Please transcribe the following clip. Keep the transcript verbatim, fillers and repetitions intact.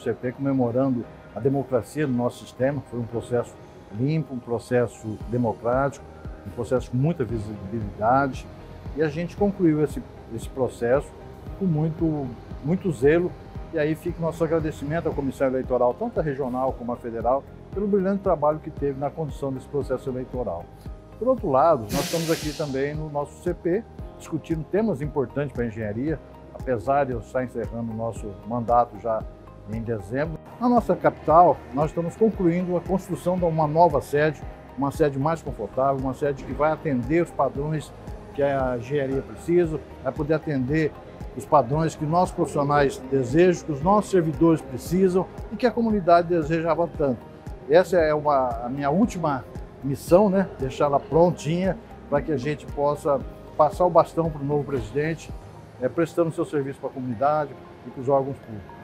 C P comemorando a democracia do nosso sistema. Foi um processo limpo, um processo democrático, um processo com muita visibilidade, e a gente concluiu esse, esse processo com muito, muito zelo. E aí fica o nosso agradecimento à Comissão Eleitoral, tanto a regional como a federal, pelo brilhante trabalho que teve na condução desse processo eleitoral. Por outro lado, nós estamos aqui também no nosso C P, discutindo temas importantes para a engenharia, apesar de eu estar encerrando o nosso mandato já em dezembro. Na nossa capital, nós estamos concluindo a construção de uma nova sede, uma sede mais confortável, uma sede que vai atender os padrões que a engenharia precisa, vai poder atender os padrões que nossos profissionais desejam, que os nossos servidores precisam e que a comunidade desejava tanto. Essa é uma, a minha última missão, né? Deixá-la prontinha para que a gente possa passar o bastão para o novo presidente, é, prestando seu serviço para a comunidade e para os órgãos públicos.